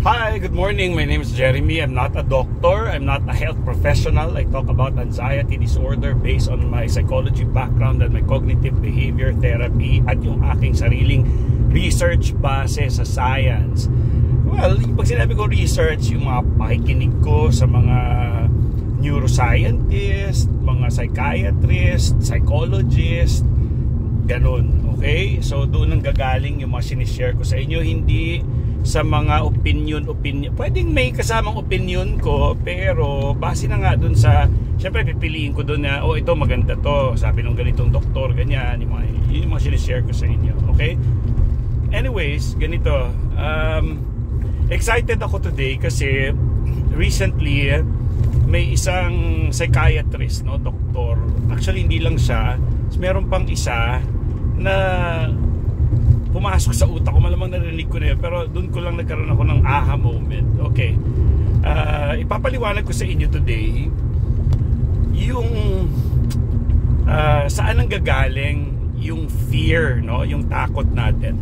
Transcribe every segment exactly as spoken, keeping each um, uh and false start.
Hi, good morning. My name is Jeremy. I'm not a doctor. I'm not a health professional. I talk about anxiety disorder based on my psychology background and my cognitive behavior therapy at yung aking sariling research base sa science. Well, pag sinabi ko research, yung mga pakikinig ko sa mga neuroscientist, mga psychiatrist, psychologist, ganun. Okay? So, doon ang gagaling yung mga sinishare ko sa inyo. Hindi sa mga opinion, opinion. Pwedeng may kasamang opinion ko, pero base na nga dun sa, syempre pipiliin ko dun na, oh ito maganda to, sabi ng ganitong doktor, ganyan, yung mga, yung mga sinishare ko sa inyo. Okay? Anyways, ganito. Um, excited ako today kasi recently, may isang psychiatrist, no, doktor. Actually, hindi lang siya. Meron pang isa na pumasok sa utak ko, malamang narinig ko na yun, pero doon ko lang nagkaroon ako ng aha moment. Okay, uh, ipapaliwanag ko sa inyo today yung uh, saan ang gagaling yung fear, no? Yung takot natin.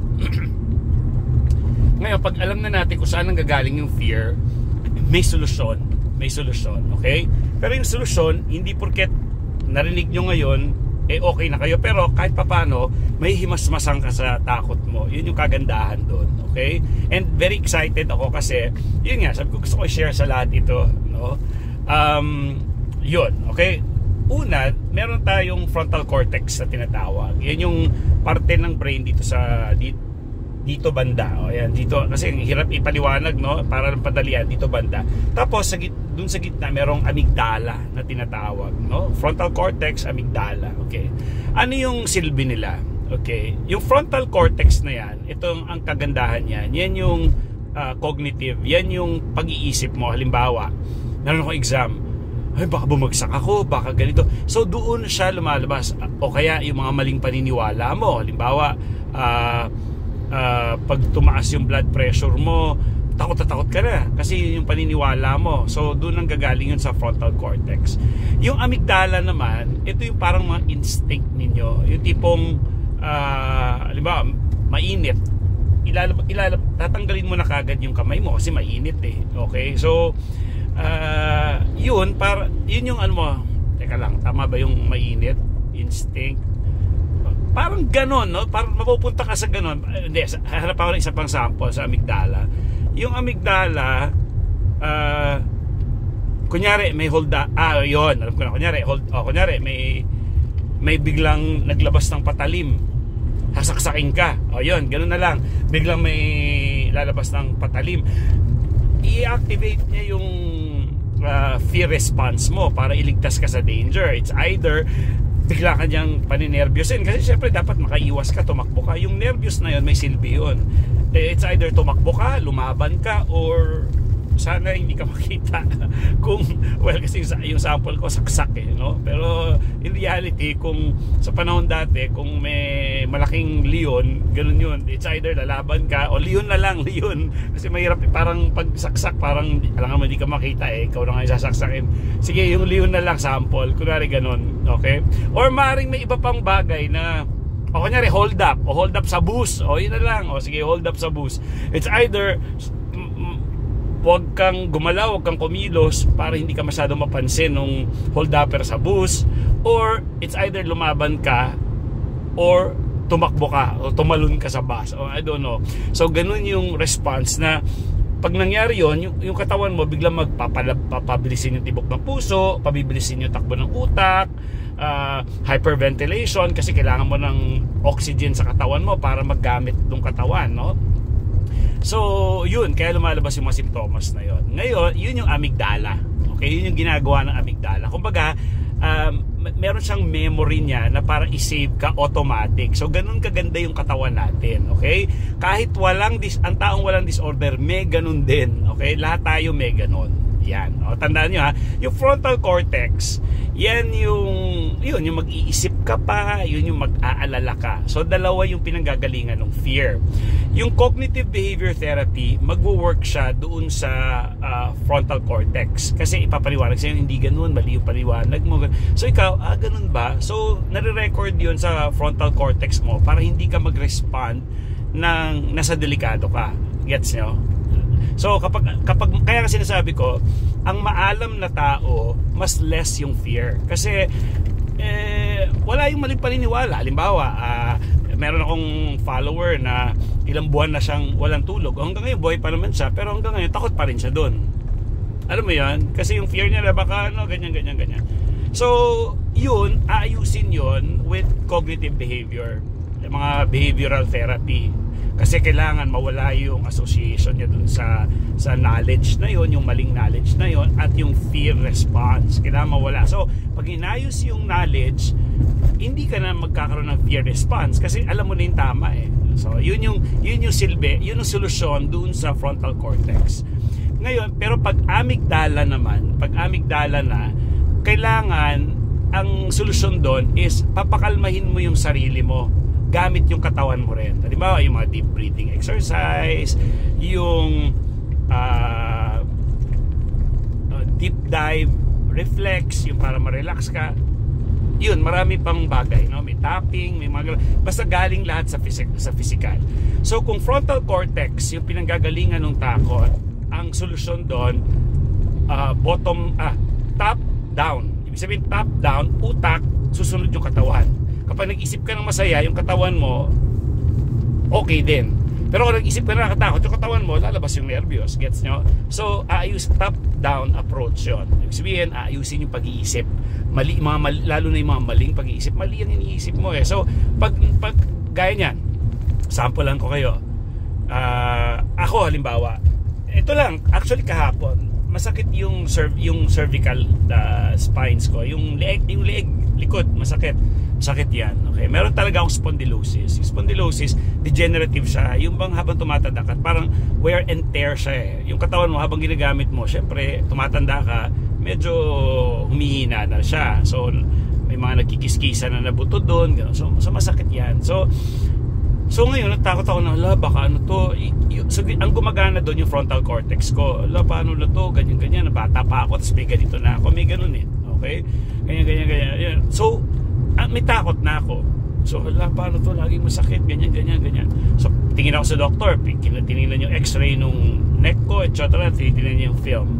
Ngayon, pag alam na natin kung saan ang gagaling yung fear, may solusyon, may solusyon, okay? Pero yung solusyon, hindi porket narinig nyo ngayon eh okay na kayo, pero kahit papano may himasmasan ka sa takot mo. Yun yung kagandahan doon, okay? And very excited ako kasi yun nga, sabi ko gusto ko i-share sa lahat ito, no? Um, yun, okay? Una, meron tayong frontal cortex na tinatawag. Yan yung parte ng brain dito sa dito, dito banda. O yan, dito kasi hirap ipaliwanag, no? Para ng padalian dito banda. Tapos sa dun sa gitna merong amygdala na tinatawag, no? Frontal cortex, amygdala. Okay. Ano yung silbi nila? Okay. Yung frontal cortex na yan, itong ang kagandahan niyan. Yan yung uh, cognitive, yan yung pag-iisip mo. Halimbawa, meron akong exam. Ay, baka bumagsak ako, baka ganito. So doon siya lumalabas. O kaya yung mga maling paniniwala mo. Halimbawa, uh, uh, pag tumaas yung blood pressure mo, takot na takot ka na kasi yun yung paniniwala mo. So doon ang gagaling yun sa frontal cortex. Yung amygdala naman, ito yung parang mga instinct ninyo. Yung tipong uh, halimbawa, mainit, ilalab, ilalab, tatanggalin mo na kagad yung kamay mo kasi mainit eh. Okay, so uh, yun, para, yun yung ano mo, teka lang, tama ba yung mainit? Instinct? Parang ganon, no? Parang mapupunta ka sa ganon. Hindi, hanap ako ng isa pang sample sa amygdala. Yung amygdala, uh, kunyari may hold up, ah yun, alam ko na, kunyari, hold, oh, kunyari may may biglang naglabas ng patalim, hasaksakin ka, o oh, yun, ganun na lang, biglang may lalabas ng patalim, i-activate niya yung uh, fear response mo para iligtas ka sa danger. It's either bigla ka niyang paninervyosin kasi syempre dapat makaiwas ka, tumakbo ka. Yung nervyos na yun, may silbi yun. It's either tumakbo ka, lumaban ka, or sana hindi ka makita kung, well, kasi yung sample ko saksak eh, no? Pero in reality, kung sa panahon dati, kung may malaking leon, ganun yun, it's either lalaban ka o leon na lang, leon, kasi mahirap eh, parang pag saksak, parang alam nga hindi ka makita eh, ikaw na nga yung sasaksakin. Sige, yung leon na lang sample, kunwari ganun, okay? Or maaaring may iba pang bagay na, o kunyari hold up, o hold up sa bus, o yun na lang, o sige, hold up sa bus. It's either huwag kang gumalaw, huwag kang kumilos para hindi ka masyado mapansin nung hold upper sa bus, or it's either lumaban ka or tumakbo ka o tumalon ka sa bus, o I don't know. So ganun yung response na pag nangyari yon, yung, yung katawan mo biglang magpapabilisin yung tibok ng puso, pabibilisin yung takbo ng utak, uh, hyperventilation kasi kailangan mo ng oxygen sa katawan mo para maggamit ng katawan, no? So yun, kaya lumalabas yung mga simptomas na yon. Ngayon, yun yung amygdala. Okay, yun yung ginagawa ng amygdala. Kumbaga, um, meron siyang memory niya na para i-save ka automatic. So ganun kaganda yung katawan natin, okay? Kahit walang dis ang taong walang disorder, may ganun din, okay? Lahat tayo may ganun. Yan. O, tandaan nyo ha, yung frontal cortex, yan yung yun, yung mag-iisip ka pa, yun yung mag-aalala ka. So dalawa yung pinanggagalingan ng fear. Yung cognitive behavior therapy, magwo-work siya doon sa uh, frontal cortex. Kasi ipapaliwanag sa'yo, hindi ganun, mali yung paliwanag mo. So ikaw, ah, ganun ba? So nare-record yun sa frontal cortex mo para hindi ka mag-respond ng nasa delikado ka. Gets nyo? So kapag, kapag kaya kasi sinasabi ko, ang maalam na tao, mas less yung fear. Kasi eh, wala yung maling paniniwala. Halimbawa, uh, meron akong follower na ilang buwan na siyang walang tulog. Hanggang ngayon, buhay pa naman siya, pero hanggang ngayon, takot pa rin siya doon. Alam mo yan? Kasi yung fear niya na baka, ano, ganyan, ganyan, ganyan. So, yun, aayusin yun with cognitive behavior. Yung mga behavioral therapy. Kasi kailangan mawala yung association niya dun sa sa knowledge na yon, yung maling knowledge na yon, at yung fear response. Kailangan mawala. So, pag inayos yung knowledge, hindi ka na magkakaroon ng fear response kasi alam mo na yung tama eh. So, yun yung, yun yung silbi, yun yung solusyon dun sa frontal cortex. Ngayon, pero pag amygdala naman, pag amygdala na, kailangan, ang solusyon doon is papakalmahin mo yung sarili mo gamit yung katawan mo rin. Halimbawa, yung mga deep breathing exercise, yung uh, uh, deep dive reflex, yung para ma-relax ka. Yun, marami pang bagay, no? May tapping, may mga basta galing lahat sa phys- sa physical. So kung frontal cortex yung pinanggagalingan ng takot, ang solusyon doon uh, bottom ah top down. Ibig sabihin top down, utak, susunod yung katawan. Kapag nag-isip ka ng masaya, yung katawan mo okay din. Pero kung nag-isip ka na nakatakot, yung katawan mo lalabas yung nervyos. Gets nyo? So, aayos top-down approach yun. Ibig sabihin, aayusin yung pag-iisip. Mali, mga mali, lalo na yung mga maling pag-iisip. Mali ang iniisip mo eh. So, pag, pag gaya nyan, sample lang ko kayo. Uh, ako halimbawa, ito lang, actually kahapon, masakit yung, cerv yung cervical uh, spines ko. Yung leeg, yung leeg, likod, masakit. Sakit yan, okay? Meron talaga akong spondylosis. Yung spondylosis, degenerative siya. Yung bang habang tumatanda ka, parang wear and tear siya eh. Yung katawan mo habang ginagamit mo, syempre, tumatanda ka, medyo humihina na siya. So, may mga nagkikiskisa na nabuto doon. So, so, masakit yan. So, so ngayon, natakot ako na, ala, baka ano to. So, ang gumagana doon yung frontal cortex ko. Ala, paano na to? Ganyan-ganyan. Bata pa ako, tapos may ganito na ako. May ganun eh. Okay? Ganyan-ganyan-ganyan. So, ah, may takot na ako. So, hala, paano to? Laging masakit, ganyan, ganyan, ganyan. So, tingin ako sa doktor, tinignan yung x-ray nung neck ko, et cetera. Tinignan niya yung film.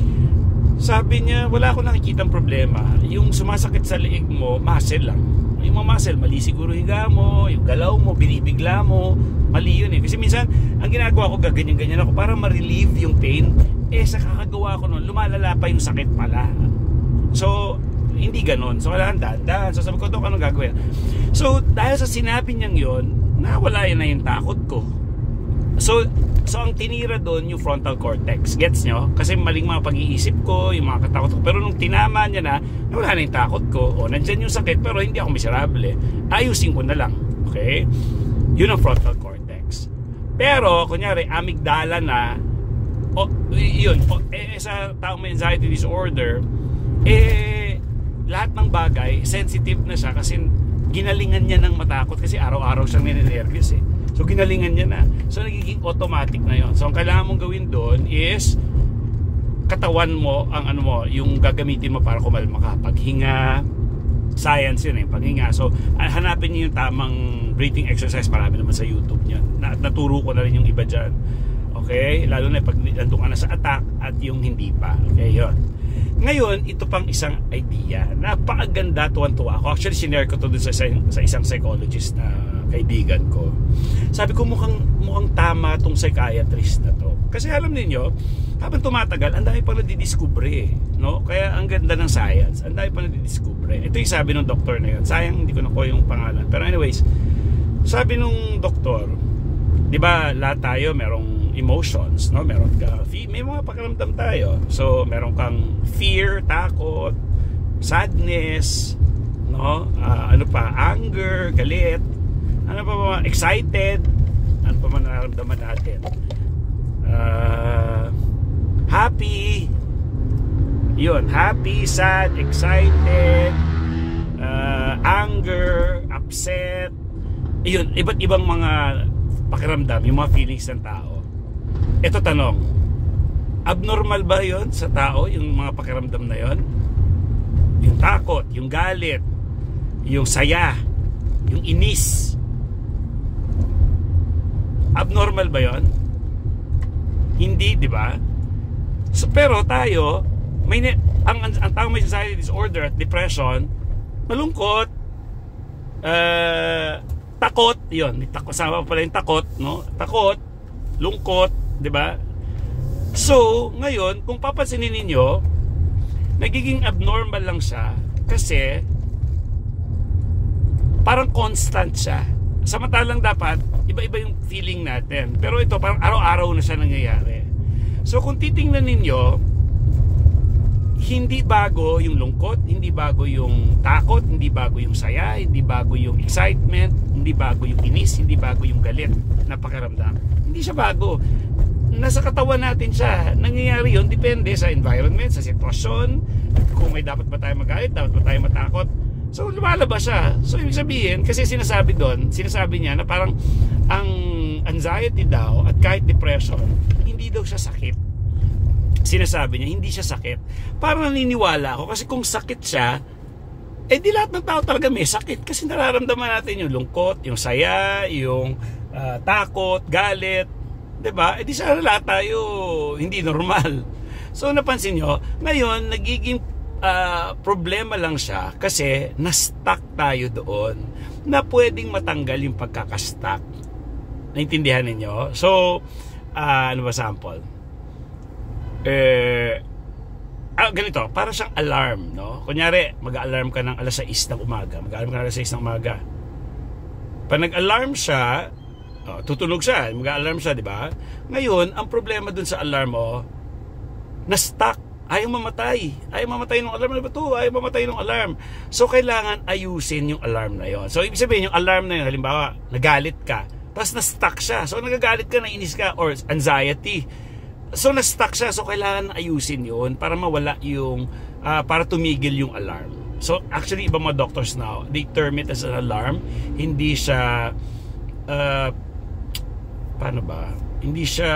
Sabi niya, wala akong nakikitang problema. Yung sumasakit sa leeg mo, muscle lang. Yung mga muscle, mali siguro higa mo, yung galaw mo, binibigla mo, mali yun eh. Kasi minsan, ang ginagawa ko, gaganyan-ganyan ako para ma-relieve yung pain. Eh, sa kakagawa ko nun, lumalala pa yung sakit pala. So, hindi ganon. So, kailangan dahan-dahan. So, sabi ko, Dok, anong gagawin? So, dahil sa sinabi niyang yun, nawala yun na yung takot ko. So, so ang tinira doon yung frontal cortex. Gets nyo? Kasi maling mga pag-iisip ko, yung mga katakot ko. Pero nung tinama niya na, nawala na yung takot ko. O, nandyan yung sakit, pero hindi ako miserable. Ayusin ko na lang. Okay? Yun ang frontal cortex. Pero, kunyari, amygdala na, o, yun, o, eh, sa taong may anxiety disorder, eh, lahat ng bagay, sensitive na siya kasi ginalingan niya ng matakot kasi araw-araw siyang ninenervyos eh. So ginalingan niya na. So nagiging automatic na yon. So ang kailangan mong gawin doon is katawan mo, ang ano mo, yung gagamitin mo para kumalma ka. Paghinga, science yun eh, paghinga. So hanapin niyo yung tamang breathing exercise, marami naman sa YouTube niyan. Naturo ko na rin yung iba dyan. Okay? Lalo na pag nandun ka na sa attack at yung hindi pa. Okay, yun. Ngayon, ito pang isang idea. Napakaganda, tuwan-tuwa ako. Actually, sinare ko to dun sa isang, sa isang psychologist na kaibigan ko. Sabi ko, mukhang, mukhang tama tong psychiatrist na to. Kasi alam niyo, habang tumatagal, ang dami pang nadidiskubre eh, no? Kaya ang ganda ng science, ang dami pang nadidiskubre. Ito yung sabi ng doktor na yun. Sayang, hindi ko nakuha yung pangalan. Pero anyways, sabi nung doktor, di ba lahat tayo merong emotions, no? Meron ka, may mga pakiramdam tayo. So, meron kang fear, takot, sadness, no? Uh, ano pa, anger, galit, ano pa ba, excited, ano pa man nararamdaman natin? Uh, happy, yun, happy, sad, excited, uh, anger, upset, yun, iba't ibang mga pakiramdam, yung mga feelings ng tao. Ito tanong, abnormal ba yon sa tao, yung mga pakiramdam na yon? Yung takot, yung galit, yung saya, yung inis, abnormal ba yon? Hindi, di ba? So, pero tayo, may ne- ang, ang, ang tao may anxiety disorder at depression, malungkot, uh, takot, yun, takot, sama pa pala yung takot, no? Takot, lungkot, di ba? So, ngayon, kung papansinin ninyo, nagiging abnormal lang siya kasi parang constant siya. Samantalang dapat, iba-iba yung feeling natin. Pero ito, parang araw-araw na siya nangyayari. So, kung titingnan ninyo, hindi bago yung lungkot, hindi bago yung takot, hindi bago yung saya, hindi bago yung excitement, hindi bago yung inis, hindi bago yung galit na pakiramdam. Hindi siya bago. Nasa katawan natin siya. Nangyayari yun, depende sa environment, sa sitwasyon, kung may dapat ba tayo magalit, dapat ba tayo matakot. So lumalabas siya. So ibig sabihin, kasi sinasabi doon, sinasabi niya na parang ang anxiety daw at kahit depression, hindi daw siya sakit. Sinasabi niya, hindi siya sakit. Parang naniniwala ako kasi kung sakit siya, eh di lahat ng tao talaga may sakit kasi nararamdaman natin yung lungkot, yung saya, yung uh, takot, galit. Diba? Eh di sana lahat tayo hindi normal. So napansin nyo, ngayon nagiging uh, problema lang siya kasi na-stuck tayo doon na pwedeng matanggal yung pagkakastuck. Naintindihan ninyo? So, uh, ano ba sample? Eh, ah, ganito, para siyang alarm, no? Kunyari, mag-alarm ka ng alas sais ng umaga. Mag-alarm ka ng alas sais ng umaga. Pag nag-alarm siya, oh, tutunog siya, mag-alarm siya, di ba? Ngayon, ang problema dun sa alarm mo, na-stuck, ayaw mamatay. Ayaw mamatay ng alarm. Ano ba ito? Ayaw mamatay ng alarm. So, kailangan ayusin yung alarm na yon. So, ibig sabihin, yung alarm na yun, halimbawa, nagalit ka, tapos na-stuck siya. So, nagagalit ka, nainis ka, or anxiety. So, na-stuck siya. So, kailangan ayusin yun para mawala yung, uh, para tumigil yung alarm. So, actually, iba mga doctors now, they term it as an alarm. Hindi siya, uh, paano ba? Hindi siya,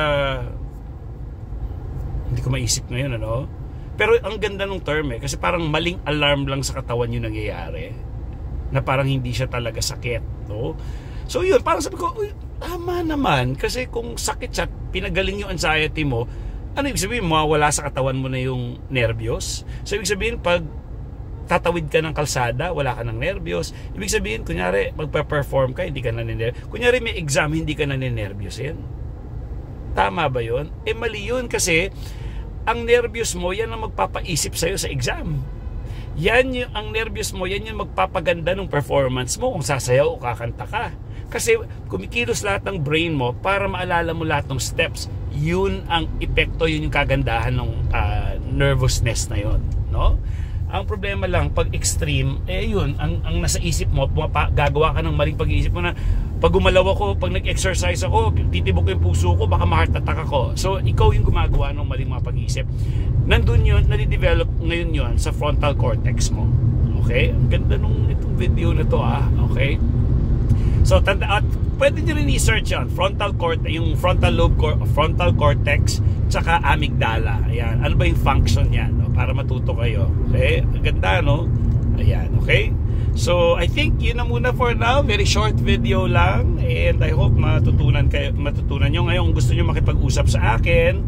hindi ko maisip ngayon, ano? Pero ang ganda ng term eh, kasi parang maling alarm lang sa katawan yung nangyayari. Na parang hindi siya talaga sakit, no? So yun, parang sabi ko, uy, tama naman. Kasi kung sakit siya, pinagaling yung anxiety mo, ano ibig sabihin, mawawala sa katawan mo na yung nervyos? So ibig sabihin, pag tatawid ka ng kalsada, wala ka ng nervyos. Ibig sabihin, kunyari, magpa-perform ka, hindi ka naninervyos. Kunyari, may exam, hindi ka naninervyos yan. Tama ba yun? Eh, mali yun kasi ang nervyos mo, yan ang magpapaisip sa'yo sa exam. Yan yung, ang nervyos mo, yan yung magpapaganda ng performance mo kung sasayaw o kakanta ka. Kasi kumikilos lahat ng brain mo para maalala mo lahat ng steps. Yun ang epekto, yun yung kagandahan ng uh, nervousness na yun, no? Ang problema lang, pag extreme, eh yun, ang, ang nasa isip mo, pumapa, gagawa ka ng maling pag-iisip mo na, pag gumalaw ako, pag nag-exercise ako, titibok yung puso ko, baka ma-heart attack ako. So, ikaw yung gumagawa ng maling mga pag-iisip. Nandun yun, nadidevelop ngayon yun sa frontal cortex mo. Okay? Ang ganda nung itong video na to, ah. Okay? So, tanda, at pwede nyo rin i-search yan, frontal cortex, yung frontal lobe, frontal cortex, tsaka amygdala. Ayan. Ano ba yung function yan? No? Para matuto kayo. Okay? Ang ganda, no? Ayan. Okay? So, I think yun na muna for now. Very short video lang. And I hope matutunan kayo, matutunan nyo. Ngayon, kung gusto nyo makipag-usap sa akin,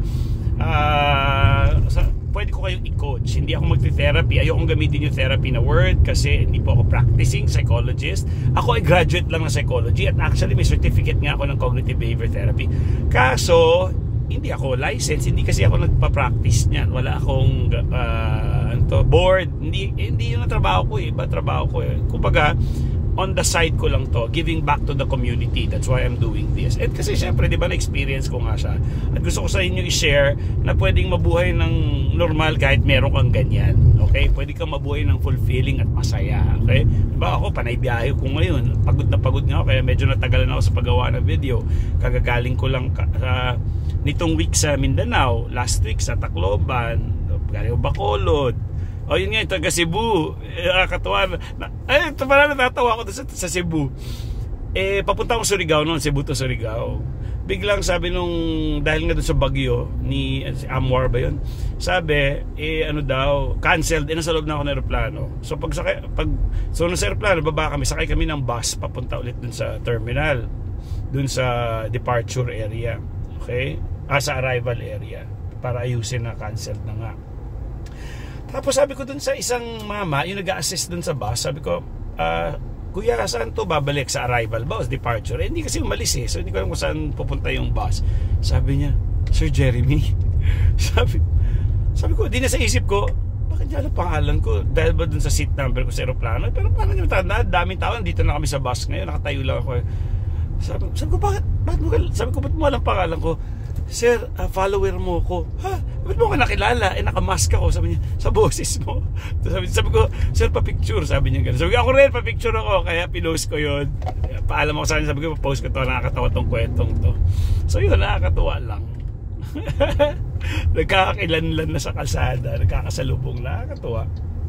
uh, sa, pwede ko kayong i-coach. Hindi ako mag-therapy. Ayokong gamitin yung therapy na word kasi hindi po ako practicing psychologist. Ako ay graduate lang ng psychology at actually may certificate nga ako ng cognitive behavior therapy. Kaso, hindi ako licensed, hindi kasi ako nagpa-practice niyan. Wala akong uh, to, board. Hindi, hindi yun ang trabaho ko eh. Iba trabaho ko eh. Kumbaga, on the side ko lang to, giving back to the community. That's why I'm doing this. At kasi syempre, di ba, na-experience ko nga siya. At gusto ko sa inyo i-share na pwedeng mabuhay ng normal kahit meron kang ganyan. Okay? Pwede kang mabuhay ng fulfilling at masaya. Okay? Diba ako, panay biyahe ko ngayon. Pagod na pagod nga ako, kaya medyo natagalan ako sa paggawa ng video. Kagagaling ko lang ka, uh, nitong week sa Mindanao, last week sa Tacloban, galing Bacolod. O yun nga, ito taga Cebu. Eh, katuwa na. Ay, ito pala natatawa ako sa, sa Cebu. Eh, papunta akong Surigao noon, Cebu to Surigao. Biglang sabi nung, dahil nga doon sa bagyo, ni si Amwar ba yun? Sabi, eh ano daw, canceled, eh nasa loob na ako ng aeroplano. So pag sakay, pag, so nasa aeroplano, baba kami, sakay kami ng bus, papunta ulit dun sa terminal. Dun sa departure area. Okay? ah, sa arrival area para ayusin na cancel na nga. Tapos sabi ko dun sa isang mama, yung nag-a-assist dun sa bus, sabi ko, ah, kuya, saan to babalik? Sa arrival ba o departure? Eh, hindi kasi umalis eh, so hindi ko alam kung saan pupunta yung bus. Sabi niya, Sir Jeremy. sabi, sabi ko, di na sa isip ko, bakit niya alam pangalan ko? Dahil ba dun sa seat number ko sa aeroplano? Pero paano niyo tanda? Daming tao, dito na kami sa bus ngayon, nakatayo lang ako. Sabi, sabi ko, bakit? bakit mo, sabi ko, ba't mo alam pangalan ko? Sir, uh, follower mo ko. Ha? Ba't mo ko nakilala? Eh, nakamask ako. Sabi niya, sa boses mo. Sabi, sabi ko, sir, pa-picture. Sabi niya gano'n. Sabi ko, ako rin, pa-picture ako. Kaya pinost ko yun. Paalam ako sa kanya. Sabi ko, pa-post ko to. Nakakatawa tong kwentong to. So yun, nakakatawa lang. Nagkakakilanlan na sa kalsada. Nagkakasalubong. Nakakatawa.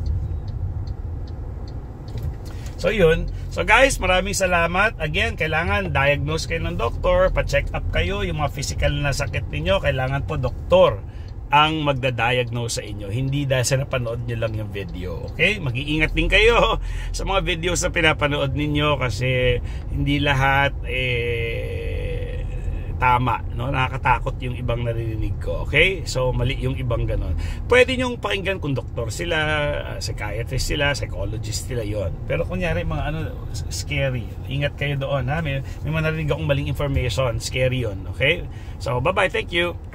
So yun. So guys, maraming salamat. Again, kailangan diagnose kayo ng doktor, pa-check up kayo, yung mga physical na sakit niyo, kailangan po doktor ang magda-diagnose sa inyo. Hindi dahil sa napanood niyo lang yung video. Okay? Mag-iingat din kayo sa mga videos na pinapanood ninyo kasi hindi lahat eh tama, no? Nakakatakot yung ibang naririnig ko. Okay? So mali yung ibang ganon. Pwede nyong pakinggan kung doktor sila, uh, psychiatrist sila, psychologist sila, yon. Pero kunyari mga ano scary, ingat kayo doon, ha? May, may mga narinig akong maling information, scary yon. Okay? So bye bye, thank you.